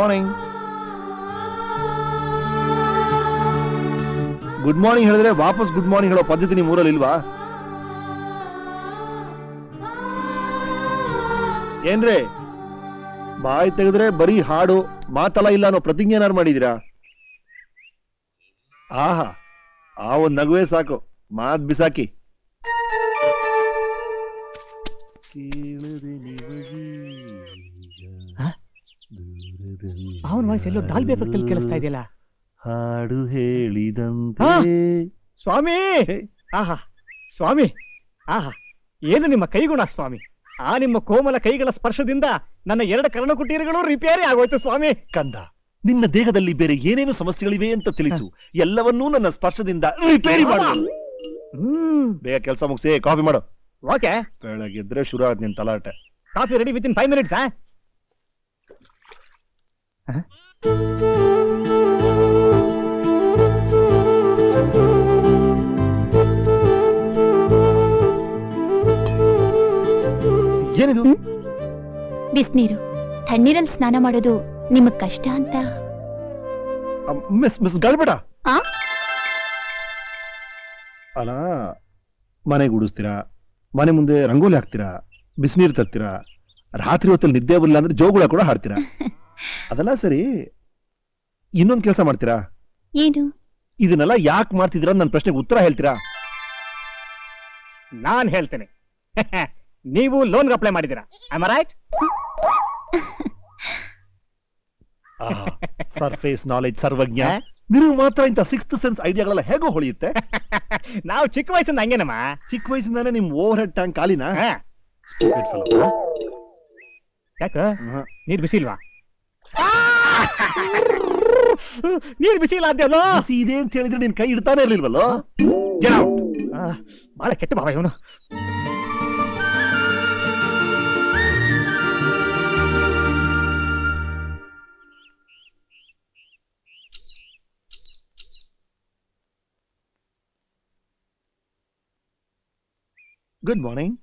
Morning. Good morning ಹೇಳಿದ್ರೆ ವಾಪಸ್ good morning ಹೇಳೋ ಪದ್ಧತಿ ನಿಮ್ಮ ಊರಲ್ಲಿ ಇಲ್ವಾ? ಏನ್ರೇ ಬಾಯಿ ತೆಗೆದ್ರೆ ಬರೀ ಹಾಡು ಮಾತಲ್ಲ ಇಲ್ಲ ಅನ್ನೋ ಪ್ರತಿಜ್ಞೆ ಏನಾರು ಮಾಡಿದೀರಾ? ಆಹಾ, ಆ ಒಂದ್ ನಗುವೆ ಸಾಕು, ಮಾತ್ ಬಿಸಾಕಿ. ಅವನ ವಾಯ್ಸ್ ಎಲ್ಲೋ ಡಾಲ್ಬಿ ಎಫೆಕ್ಟ್ ಅಲ್ಲಿ ಕೇಳಿಸ್ತಾ ಇದೆಯಲ್ಲ. ಹಾಡು ಹೇಳಿದಂತೆ. ಸ್ವಾಮಿ, ಆಹಾ ಸ್ವಾಮಿ, ಆಹಾ ಏನು ನಿಮ್ಮ ಕೈಗುಣ ಸ್ವಾಮಿ. ಆ ನಿಮ್ಮ ಕೋಮಲ ಕೈಗಳ ಸ್ಪರ್ಶದಿಂದ ನನ್ನ 2 ಕರ್ಣಕುಟೀರಗಳು ರಿಪೇರಿ ಆಗೋಯ್ತು ಸ್ವಾಮಿ. ಕಂದ, ನಿನ್ನ ದೇಹದಲ್ಲಿ ಬೇರೆ ಏನೇನು ಸಮಸ್ಯೆಗಳಿವೆ ಅಂತ ತಿಳಿಸು, ಎಲ್ಲವನ್ನೂ ನನ್ನ ಸ್ಪರ್ಶದಿಂದ ರಿಪೇರಿ ಮಾಡು. ಬೇಗ ಕೆಲಸ ಮುಗಿಸಿ ಕಾಫಿ ಮಾಡು. ಓಕೆ. ಬೆಳಗ್ಗೆದ್ರೆ ಶುರು ಆದ್ ನಿನ್ ತಲಾಟೆ. Coffee ready within 5 minutes. ಏನಿದು? ಬಿಸ್ನೀರು. ತಣ್ಣೀರಲ್ಲಿ ಸ್ನಾನ ಮಾಡೋದು ನಿಮಗ್ ಕಷ್ಟ ಅಂತ. ಮಿಸ್ ಗಾಳಿಬೇಡ ಅಲ್ಲ. ಮನೆ ಗುಡಿಸ್ತೀರಾ, ಮನೆ ಮುಂದೆ ರಂಗೋಲಿ ಹಾಕ್ತೀರಾ, ಬಿಸಿನೀರು ತರ್ತೀರಾ, ರಾತ್ರಿ ಹೊತ್ತಲ್ಲಿ ನಿದ್ದೆ ಬರಲಿಲ್ಲ ಅಂದ್ರೆ ಜೋಗುಳ ಕೂಡ ಹಾಡ್ತೀರಾ. ಅದೆಲ್ಲ ಸರಿ, ಇನ್ನೊಂದು ಕೆಲಸ ಮಾಡ್ತೀರಾ? ಏನು? ಇದನ್ನೆಲ್ಲ ಯಾಕೆ ಮಾಡ್ತಿದ್ದೀರಾ? ನನ್ನ ಪ್ರಶ್ನೆಗೆ ಉತ್ತರ ಹೇಳ್ತೀರಾ? ನಾನ್ ಹೇಳ್ತೇನೆ. ನೀವು ಲೋನ್ಗೆ ಅಪ್ಲೈ ಮಾಡಿದ್ದೀರಾ, am I right? Surface knowledge Sarvajna. ನೀವು ಮಾತ್ರ ಇಂಥ 6th ಸೆನ್ಸ್ ಐಡಿಯಾಗಳೆಲ್ಲ ಹೇಗೋ ಹೊಳೆಯುತ್ತೆ? ನಾವು ಚಿಕ್ಕ ವಯಸ್ಸಿಂದ ಹಂಗೇನಮ್ಮ. ಚಿಕ್ಕ ವಯಸ್ಸಿಂದಾನೆ ನಿಮ್ ಓವರ್ ಹೆಡ್ ಟ್ಯಾಂಕ್ ಖಾಲಿನಾ? ಯಾಕ ನೀರ್ ಬಿಸಿ ಇಲ್ವಾ? ನೀರ್ ಬಿಸಿ ಇಲ್ಲ ಅಂದ್ಯಲ್ಲ. ಬಿಸಿ ಇದೆ ಅಂತ ಹೇಳಿದ್ರೆ ನಿನ್ ಕೈ ಇಡ್ತಾನೆ ಇರ್ಲಿಲ್ವಲ್ಲೋ? ಬಹಳ ಕೆಟ್ಟ ಭಾವ ಇವನು. Good morning.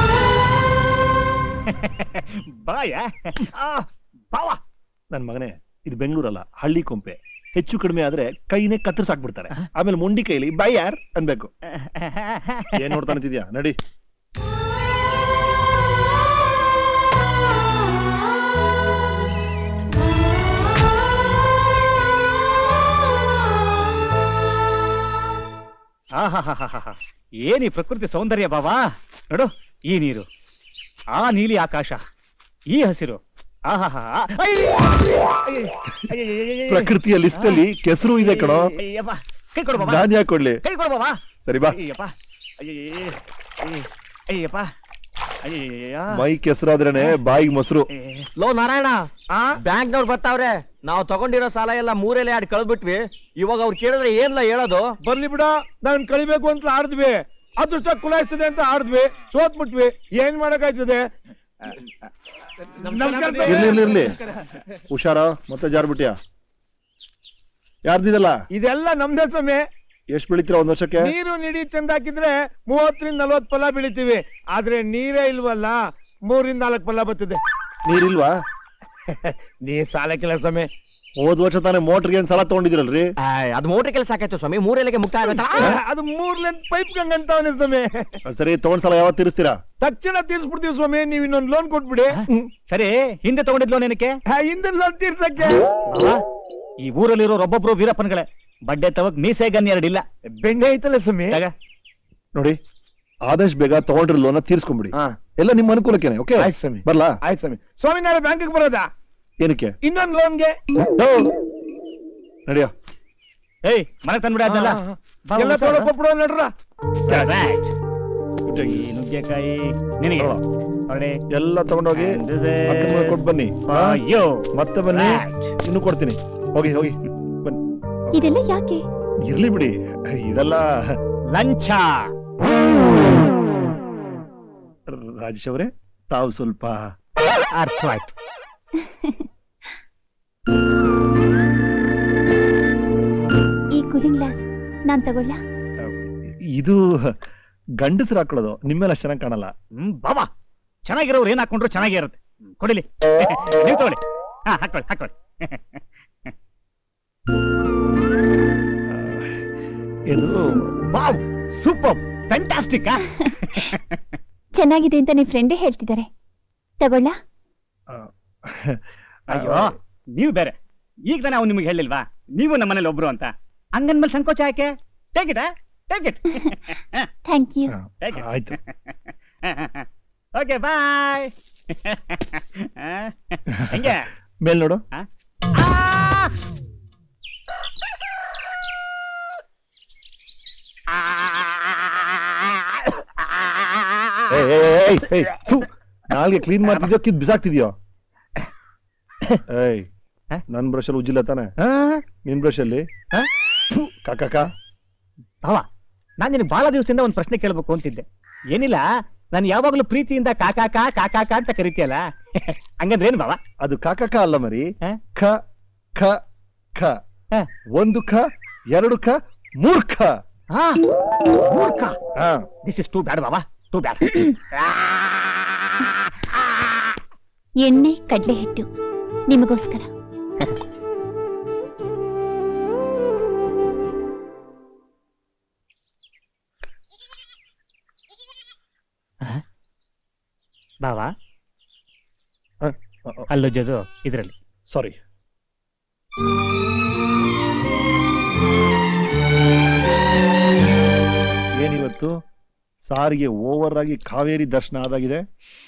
ಬಾಯ ಬಾವ. ನನ್ ಮಗನೇ, ಇದು ಬೆಂಗಳೂರಲ್ಲ, ಹಳ್ಳಿ ಕೊಂಪೆ. ಹೆಚ್ಚು ಕಡಿಮೆ ಆದ್ರೆ ಕೈನೇ ಕತ್ತರಿಸಾಕ್ಬಿಡ್ತಾರೆ. ಆಮೇಲೆ ಮೊಂಡಿ ಕೈಲಿ ಬೈ ಯಾರ್ ಅನ್ಬೇಕು. ಏನ್ ನೋಡ್ತಾ ನಿಂತಿದ್ಯಾ? ನಡಿ. ಏನಿ ಪ್ರಕೃತಿ ಸೌಂದರ್ಯ ಬಾಬಾ. ನೋಡು, ಈ ನೀರು, ಆ ನೀಲಿ ಆಕಾಶ, ಈ ಹಸಿರು. ಪ್ರಕೃತಿಯ ಲಿಸ್ಟ್ ಅಲ್ಲಿ ಕೆಸರು ಇದೆ ಕಣೋ. ಕೈ ಕೊಡು ಬಾಬಾ. ನಾನು ಯಾಕೆ ಕೊಡ್ಲಿ? ಕೈ ಕೊಡು ಬಾಬಾ. ಸರಿ ಬಾ. ಅಯ್ಯಪ್ಪ, ಮೈ ಕೆಸರಾದ್ರೇನೆ ಬಾಯಿಗೆ ಮೊಸರು. ಲೋ ನಾರಾಯಣ, ಬ್ಯಾಂಕ್ನವ್ರು ಬರ್ತಾವ್ರೆ. ನಾವು ತಗೊಂಡಿರೋ ಸಾಲ ಎಲ್ಲ 3 ಎಲೆ ಆಡಿ ಕಳ್ದ್ಬಿಟ್ವಿ. ಇವಾಗ ಅವ್ರು ಕೇಳಿದ್ರೆ ಏನ್ಲ ಹೇಳೋದು? ಬರ್ಲಿ ಬಿಡ, ನಾನ್ ಕಳಿಬೇಕು ಅಂತ ಆಡಿದ್ವಿ, ಅದೃಷ್ಟ ಕುಲಾಯಿಸ್ತದೆ ಅಂತ ಆಡಿದ್ವಿ, ಸೋತ್ಬಿಟ್ವಿ. ಏನ್ ಮಾಡಕ್ಕಾಯ್ತದೆ? ಇರ್ಲಿ ಹುಷಾರ. ಮತ್ತೆ ಜಾರ್ಬಿಟ್ಯಾ? ಯಾರ್ದಿದಲ್ಲ? ಇದೆಲ್ಲ ನಮ್ದೇ ಸಮಯ. ಎಷ್ಟ್ ಬೆಳಿತೀರ ಒಂದ್ ವರ್ಷಕ್ಕೆ? ನೀರು ನಿಡಿ ಚಂದ ಹಾಕಿದ್ರೆ 30 ರಿಂದ 40 ಫಲ ಬೆಳಿತೀವಿ. ಆದ್ರೆ ನೀರೇ ಇಲ್ವಲ್ಲ, 3 ರಿಂದ 4 ಫಲ ಬರ್ತದೆ. ನೀರಿಲ್ವಾ? ನೀರ್ ಸಾಲಕ್ಕಿಲ್ಲ ಸಮಯ. ಹೋದ್ ವರ್ಷ ತಾನೇ ಮೋಟರ್ಗೆ ಏನ್ ಸಾಲ ತಗೊಂಡಿದಿರಲ್ರಿ? ಅದು ಮೋಟ್ರ್ ಕೆಲಸ ಆಕಾಯ್ತು ಸ್ವಾಮಿ. 3 ಎಲೆಗೆ ಮುಕ್ತ ಅದು 3 ಲೆಂತ್ ಪೈಪ್ ಗಂಗಂತವನೇ ಸಮಯ. ಸರಿ, ತಗೊಂಡ್ ಸಾಲ ಯಾವತ್ತು ತೀರಿಸ್ತೀರಾ? ತಕ್ಷಣ ತೀರ್ಸ್ಬಿಡ್ತೀವಿ ಸ್ವಾಮಿ. ನೀವ್ ಇನ್ನೊಂದು ಲೋನ್ ಕೊಟ್ಬಿಡಿ. ಸರಿ, ಹಿಂದೆ ತಗೊಂಡಿದ್ ಲೋನ್ ಏನಕ್ಕೆ? ಹಿಂದೆ ಲೋನ್ ತೀರ್ಸಕ್ಕೆ. ಈ ಊರಲ್ಲಿರೋ ಒಬ್ಬೊಬ್ರು ವೀರಪ್ಪನ್ಗಳೇ. ಬಡ್ಡೆ ತವಕ್ ಮೀಸೆ ಗನ್ 2 ಇಲ್ಲ. ಬೆಣ್ಣೆ ಐತಲ್ಲ ಸಮಯ. ನೋಡಿ, ಆದಷ್ಟು ಬೇಗ ತಗೊಂಡ್ರ ಲೋನ್ ತೀರ್ಸ್ಕೊಂಡ್ಬಿಡಿ. ಎಲ್ಲ ನಿಮ್ಮ ಅನುಕೂಲಕ್ಕೇನೆ. ಓಕೆ, ಆಯ್ತು ಸ್ವಾಮಿ. ಬರ್ಲಾ? ಆಯ್ತು ಸ್ವಾಮಿ. ಸ್ವಾಮಿ, ನಾಳೆ ಬ್ಯಾಂಕಿಗೆ ಬರೋದಾ? ಏನಕ್ಕೆ? ಇನ್ನೊಂದು ಲೋನ್ಗೆ. ನಡಿಯೋ. ಏಯ್, ಮನೆ ತಂದ್ಬಿಡ ಅದಲ್ಲ. ಎಲ್ಲ ತೊಗೊಬಿಡೋ ನಡ್ರ. ನುಗ್ಗೆಕಾಯಿ ನಿನಗೆ ಹೊರಡೆ. ಎಲ್ಲ ತಗೊಂಡೋಗಿ ಕೊಟ್ಟು ಬನ್ನಿ. ಮತ್ತೆ ಬನ್ನಿ, ಇನ್ನು ಕೊಡ್ತೀನಿ. ಹೋಗಿ ಹೋಗಿ ಬನ್ನಿ. ಇದೆಲ್ಲ ಯಾಕೆ? ಇರ್ಲಿ ಬಿಡಿ, ಇದೆಲ್ಲ ಲಂಚ. ರಾಜೇಶ್ ಅವರೇ, ತಾವು ಸ್ವಲ್ಪ ಅರ್ಥವಾಯ್ತು. ಈ ಕೂಲಿಂಗ್ ಗ್ಲಾಸ್ ನಾನ್ ತಗೊಳ್ಳ? ಇದು ಗಂಡಸರು ಹಾಕೊಳ್ಳೋದು, ನಿಮ್ಮೇಲೆ ಅಷ್ಟು ಚೆನ್ನಾಗಿ ಕಾಣಲ್ಲ. ಬಾಬಾ, ಚೆನ್ನಾಗಿರೋರು ಏನ್ ಹಾಕೊಂಡ್ರು ಚೆನ್ನಾಗಿರುತ್ತೆ. ಕೊಡಿಲಿ, ನೀವು ತಗೊಳ್ಳಿ. ಹಾಕೊಳ್ಳಿ ಹಾಕೊಳ್ಳಿ. ಇದು ವಾವ್, ಸೂಪರ್, ಫ್ಯಾಂಟಾಸ್ಟಿಕ್. ಚೆನ್ನಾಗಿದೆ ಅಂತ ನಿಮ್ ಫ್ರೆಂಡೇ ಹೇಳ್ತಿದ್ದಾರೆ. ತಗೊಳ್ಳ? ಅಯ್ಯೋ, ನೀವು ಬೇರೆ. ಈಗ ತಾನೇ ಅವ್ನು ನಿಮಗೆ ಹೇಳಿಲ್ವಾ ನೀವು ನಮ್ಮನೇಲಿ ಒಬ್ರು ಅಂತ? ಹಂಗನ್ಮೇಲೆ ಸಂಕೋಚ ಯಾಕೆ? Take it, take it. Thank you. ಆಯ್ತು. Okay, bye. ಹೆಂಗೆ ಮೇಲ್ ನೋಡು. ನಾಲ್ಗೆ ಕ್ಲೀನ್ ಮಾಡ್ತಿದ್ಯೋ ಕಿದ್ ಬಿಸಾಕ್ತಿದ್ಯೋ? ಏಯ್, ನನ್ ಬ್ರಷ್ ಅಲ್ಲಿ ಉಜ್ಜಿಲ್ಲ ತಾನೆ? ನಿನ್ ಬ್ರಷ್ ಅಲ್ಲಿ ಕಾಕ. ಭಾವ, ನಾನ್ ನಿನಗೆ ಬಹಳ ದಿವಸದಿಂದ ಒಂದು ಪ್ರಶ್ನೆ ಕೇಳ್ಬೇಕು ಅಂತಿದ್ದೆ. ಏನಿಲ್ಲ, ನಾನು ಯಾವಾಗ್ಲೂ ಪ್ರೀತಿಯಿಂದ ಕಾಕಾಕ ಕಾಕಾಕ ಅಂತ ಕರಿತೀಯಲ್ಲ, ಹಂಗಂದ್ರೆ ಏನು ಭಾವ? ಅದು ಕಾಕ ಅಲ್ಲ ಮರಿ. ಖ ಖ ಖ. ಒಂದು ಖ, ಎರಡು ಖ, ಮೂರ್ಖ. ಮೂರ್ಖ. ದಿಸ್ ಇಸ್ ಟೂ ಬ್ಯಾಡ್ ಬಾಬಾ, ಟೂ ಬ್ಯಾಡ್. ಎಣ್ಣೆ ಕಡ್ಲೆ ಹಿಟ್ಟು ನಿಮಗೋಸ್ಕರ. ಬಾವಾ, ಅಲ್ಲೊಜ್ಜೋದು ಇದರಲ್ಲಿ. ಸಾರಿ. ಏನಿವತ್ತು ಸಾರಿಗೆ ಓವರ್ ಆಗಿ ಕಾವೇರಿ ದರ್ಶನ ಆದಾಗಿದೆ.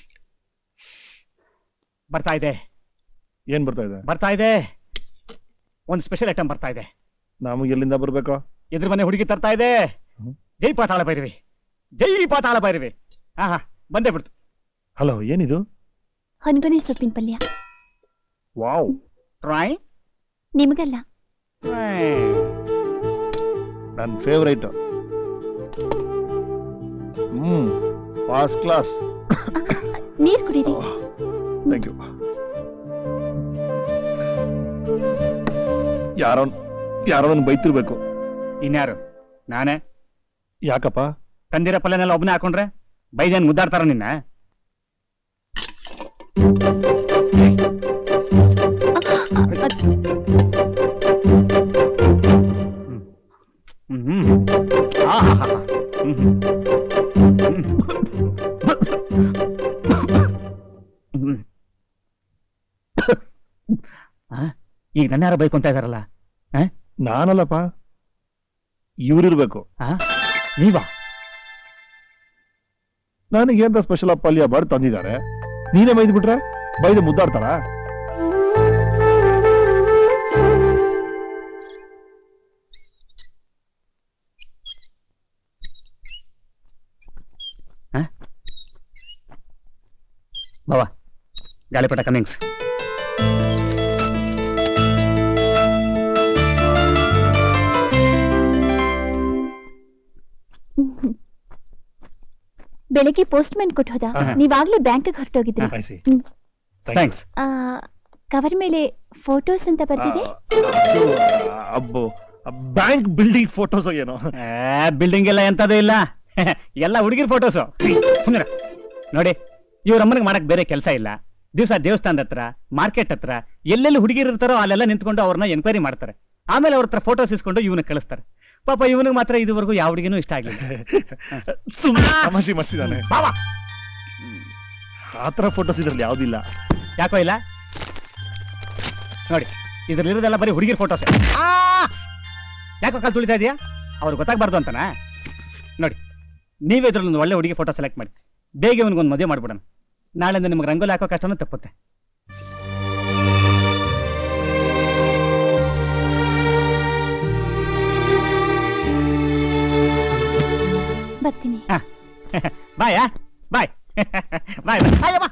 ಬರ್ತಾ ಇದೆ. ಏನ್ ಬರ್ತಾ ಇದೆ? ಬರ್ತಾ ಇದೆ, ಒಂದು ಸ್ಪೆಷಲ್ ಐಟಮ್ ಬರ್ತಾ ಇದೆ. ನಮಗೆ ಎಲ್ಲಿಂದ ಬರ್ಬೇಕು? ಎದುರು ಮನೆ ಹುಡುಗಿ ತರ್ತಾ ಇದೆ. ಜೈ ಪಾತಾಳ ಭೈರವಿ, ಜೈ ಪಾತಾಳ ಭೈರವಿ. ಹಾ, ಬಂದೇ ಬಿಡ್ತು. ಹಲೋ, ಏನಿದು? ಹೊನ್ಗೊನೆ ಸೊಪ್ಪಿನ ಪಲ್ಯ. ವಾವ್. ಟ್ರೈ. ನಿಮಗಲ್ಲ, ನನ್ನ ಫೇವರೇಟ್. First class. ನೀರ್ ಕುಡೀರಿ. Thank you. ಯಾರೋ ಬೈತಿರ್ಬೇಕು. ಇನ್ಯಾರು? ನಾನೇ. ಯಾಕಪ್ಪ? ತಂದಿರ ಪಲ್ಯನೆಲ್ಲ ಒಬ್ಬನೇ ಹಾಕೊಂಡ್ರೆ ಬೈದೇನ್ ಮುದ್ದಾಡ್ತಾರ ನಿನ್ನ? ಈಗ ನನ್ನ ಯಾರ ಬೈಕೊಂತ ಇದಾರಲ್ಲ? ನಾನಲ್ಲಪ್ಪ, ಇವ್ರಿರ್ಬೇಕು. ನೀವಾ? ನನಗೇಂತ ಸ್ಪೆಷಲ್ ಪಲ್ಯ ಬಾಡ್ ತಂದಿದ್ದಾರೆ, ನೀನೇ ಬೈದ್ ಬಿಟ್ರೆ ಬೈದು ಮುದ್ದಾಡ್ತಾರ? ಬಾವಾ, ಗಾಳಿಪಟ ಕಮಿಂಗ್ಸ್. ಬೆಳಿಗ್ಗೆ ಪೋಸ್ಟ್ ಮ್ಯಾನ್ ಕೊಟ್ಟು ಹೋದ. ನೀವಾಗ್ಲೇ ಬ್ಯಾಂಕ್ಗೆ ಹೊರಟೋಗಿದ್ರಿ. ಥ್ಯಾಂಕ್ಸ್. ಕವರ್ ಮೇಲೆ ಫೋಟೋಸ್ ಅಂತ ಬರ್ತಿದೆ. ಬ್ಯಾಂಕ್ ಬಿಲ್ಡಿಂಗ್ ಫೋಟೋಸ್ ಏನೋ? ಬಿಲ್ಡಿಂಗ್ ಎಲ್ಲ ಎಂತದೂ ಇಲ್ಲ, ಎಲ್ಲ ಹುಡುಗಿರ್ ಫೋಟೋಸು. ನೋಡಿ, ಇವ್ರ ಅಮ್ಮನಿಗೆ ಮಾಡಕ್ ಬೇರೆ ಕೆಲಸ ಇಲ್ಲ. ದಿವಸ ದೇವಸ್ಥಾನದ ಹತ್ರ, ಮಾರ್ಕೆಟ್ ಹತ್ರ ಎಲ್ಲೆಲ್ಲಿ ಹುಡುಗಿರು ಇರ್ತಾರೋ ಅಲ್ಲೆಲ್ಲ ನಿಂತ್ಕೊಂಡು ಅವ್ರನ್ನ ಎನ್ಕ್ವೈರಿ ಮಾಡ್ತಾರೆ. ಆಮೇಲೆ ಅವ್ರ ಹತ್ರ ಫೋಟೋಸ್ ಇಸ್ಕೊಂಡು ಇವನಿಗೆ ಕಳಿಸ್ತಾರೆ. ಪಾಪ ಇವನಿಗೆ ಮಾತ್ರ ಇದುವರೆಗೂ ಯಾವ ಹುಡುಗಿನೂ ಇಷ್ಟ ಆಗ್ಲಿಲ್ಲ. ತಮಾಷೆ ಮಾಡ್ತಿದ್ದಾನೆ. ಆತರ ಫೋಟೋಸ್ ಇದ್ರಲ್ಲಿ ಯಾವ್ದಿಲ್ಲ. ಯಾಕೋ ಇಲ್ಲ? ನೋಡಿ, ಇದ್ರಲ್ಲಿರೋದೆಲ್ಲ ಬರೀ ಹುಡುಗಿರ್ ಫೋಟೋಸ್. ಯಾಕೋ ಕಾಲ್ ತುಳಿತಾ ಇದೆಯಾ? ಅವ್ರಿಗೆ ಗೊತ್ತಾಗ್ಬಾರ್ದು ಅಂತನಾ? ನೋಡಿ, ನೀವೇ ಇದ್ರಲ್ಲಿ ಒಂದು ಒಳ್ಳೆ ಹುಡುಗಿ ಫೋಟೋ ಸೆಲೆಕ್ಟ್ ಮಾಡಿ ಬೇಗ ಇವನಿಗೊಂದು ಮದುವೆ ಮಾಡ್ಬಿಡೋಣ. ನಾಳೆಯಿಂದ ನಿಮ್ಗೆ ರಂಗೋಲಿ ಹಾಕೋ ಕಷ್ಟನೂ ತಪ್ಪುತ್ತೆ. ಬರ್ತೀನಿ. ಬಾಯ್ ಬಾಯ್ ಬಾಯ್.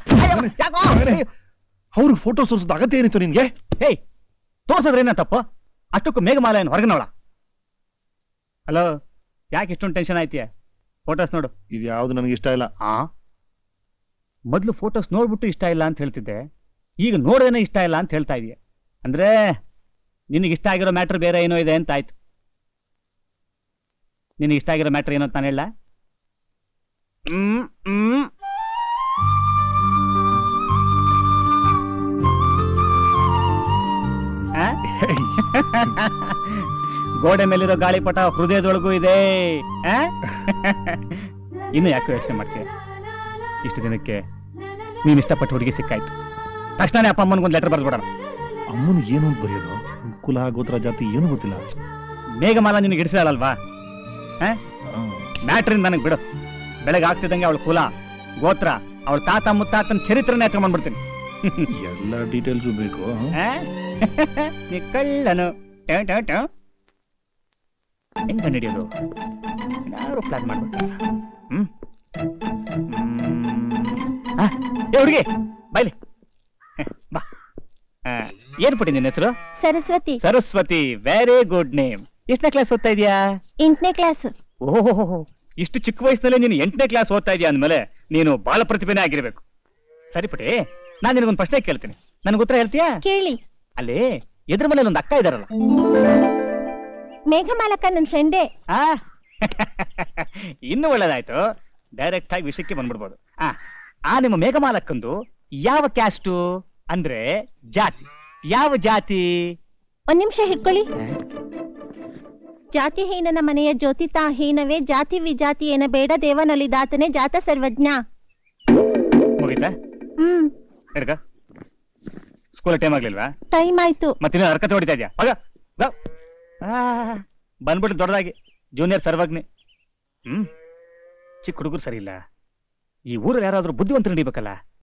ಅವ್ರಿಗೆ ಫೋಟೋಸ್ ತೋರಿಸೋದು ಅಗತ್ಯ ಏನಿತ್ತು ನಿನ್ಗೆ? ಹೇಯ್, ತೋರ್ಸೋದ್ರೇನ ತಪ್ಪು? ಅಷ್ಟಕ್ಕೂ ಮೇಘಮಾಲ ಏನು ಹೊರಗಿನವಳ? ಹಲೋ, ಯಾಕೆ ಇಷ್ಟೊಂದು ಟೆನ್ಷನ್ ಆಯ್ತೀಯ? ಫೋಟೋಸ್ ನೋಡು. ಇದು ಯಾವ್ದು ನನಗೆ ಇಷ್ಟ ಇಲ್ಲ. ಮೊದಲು ಫೋಟೋಸ್ ನೋಡ್ಬಿಟ್ಟು ಇಷ್ಟ ಇಲ್ಲ ಅಂತ ಹೇಳ್ತಿದ್ದೆ, ಈಗ ನೋಡೇನೆ ಇಷ್ಟ ಇಲ್ಲ ಅಂತ ಹೇಳ್ತಾ ಇದೀಯ. ಅಂದ್ರೆ ನಿನಗೆ ಇಷ್ಟ ಆಗಿರೋ ಮ್ಯಾಟ್ರ್ ಬೇರೆ ಏನೋ ಇದೆ ಅಂತ ಆಯ್ತು. ನಿನಗೆ ಇಷ್ಟ ಆಗಿರೋ ಮ್ಯಾಟ್ರ್ ಏನೋ ಅಂತ ನಾನು ಹೇಳ? ಗೋಡೆ ಮೇಲಿರೋ ಗಾಳಿಪಟ ಹೃದಯದೊಳಗೂ ಇದೆ ಆ? ಇನ್ನು ಯಾಕೆ ಯೋಚನೆ ಮಾಡ್ತೀಯ? ಇಷ್ಟು ದಿನಕ್ಕೆ ನೀನ್ ಇಷ್ಟಪಟ್ಟು ಹುಡುಗಿ ಸಿಕ್ಕಾಯ್ತು. ತಕ್ಷಣನೇ ಅಪ್ಪ ಅಮ್ಮನಿಗೊಂದು ಲೆಟರ್ ಬರ್ದ್ಬಿಡೋಣ. ಅಮ್ಮನಿಗೆ ಏನು ಅಂತ ಬರೆಯೋದು? ಕುಲ ಗೋತ್ರ ಜಾತಿ ಏನು ಗೊತ್ತಿಲ್ಲ. ಮೇಘಮಾಲ ನಿನಗೆ ಇಡಿಸಿದಾಳಲ್ವಾ? ಮ್ಯಾಟ್ರಿಂದ ನನಗೆ ಬಿಡು. ಬೆಳಗ್ಗೆ ಆಗ್ತಿದ್ದಂಗೆ ಅವಳ ಕುಲ ಗೋತ್ರ ಅವಳ ತಾತ ಮುತ್ತಾತನ ಚರಿತ್ರನೇ ಎತ್ಕೊಂಡ್ ಬಂದ್ಬಿಡ್ತೀನಿ. ಎಲ್ಲ ಡೀಟೇಲ್ಸು ಬೇಕು. ನೀ ಕಳ್ಳನು. ಹೆಂಗ್ ಕಂಡಿಡಿಯೋದು? ಯಾರು ಪ್ಲಾನ್ ಮಾಡ್ಬೇಕು. ಏ ಹುಡುಗಿ ಬೈಲಿ ಬಾ. ಏನ್ ಪುಟ್ಟಿ ನಿನ್ನ ಹೆಸರು? Saraswati. Saraswati, very good name. ಎಷ್ಟನೇ ಕ್ಲಾಸ್ ಓದ್ತಾ ಇದೀಯಾ? 8ನೇ ಕ್ಲಾಸ್. ಓಹೋ, ಇಷ್ಟು ಚಿಕ್ಕ ವಯಸ್ಸಿನಲ್ಲಿ ನೀನು 8ನೇ ಕ್ಲಾಸ್ ಓದ್ತಾ ಇದೀಯ ಅಂದ್ಮೇಲೆ ನೀನು ಬಾಲ ಪ್ರತಿಭೆನೇ ಆಗಿರ್ಬೇಕು. ಸರಿ ಪುಟಿ, ನಾನ್ ನಿನಗೊಂದು ಪ್ರಶ್ನೆ ಕೇಳ್ತೀನಿ, ನನ್ಗೆ ಉತ್ತರ ಹೇಳ್ತೀಯಾ? ಕೇಳಿ. ಅಲ್ಲಿ ಎದುರು ಮನೇಲಿ ಒಂದು ಅಕ್ಕ ಇದಾರಲ್ಲ, ಮೇಘಮಾಲಕ್ಕ ನನ್ನ ಫ್ರೆಂಡೇ. ಇನ್ನು ಒಳ್ಳೇದಾಯ್ತು, ಡೈರೆಕ್ಟ್ ಆಗಿ ವಿಷಯಕ್ಕೆ ಬಂದ್ಬಿಡ್ಬೋದು. ಆ ನಿಮ್ಮ ಮೇಘಮಾಲಕ್ಕಂದು ಯಾವ ಕ್ಯಾಸ್ಟು ಅಂದ್ರೆ ಜಾತಿ? ಯಾವ ಜಾತಿ? ಒಂದ್ ನಿಮಿಷ ಹಿಡ್ಕೊಳ್ಳಿ. ಜಾತಿ ಹೀನನ ಮನೆಯ ಜ್ಯೋತಿತಾ ಹೀನವೇ, ಜಾತಿ ವಿಜಾತಿ ಏನ ಬೇಡ, ದೇವನೊಲಿದಾತನೇ ಜಾತ ಸರ್ವಜ್ಞ. ಮುಗಿತಾ? ಹಿಡ್ಕ. ಸ್ಕೂಲ್ ಟೈಮ್ ಆಗ್ಲಿಲ್ವಾ? ಟೈಮ್ ಆಯ್ತು. ಮತ್ತಿನ್ನ ಹರ್ಕತೆ ಹೊಡಿತಾ ಇದ್ಯಾ? ಬಂದ್ಬಿಟ್ಟು ದೊಡ್ಡದಾಗಿ ಜೂನಿಯರ್ ಸರ್ವಜ್ಞೆ. ಚಿಕ್ಕ ಹುಡುಗರು ಸರಿ ಇಲ್ಲ. ಈ ಊರಲ್ಲಿ ಯಾರಾದ್ರೂ ಬುದ್ಧಿವಂತರು ನಡಿಬೇಕಲ್ಲ.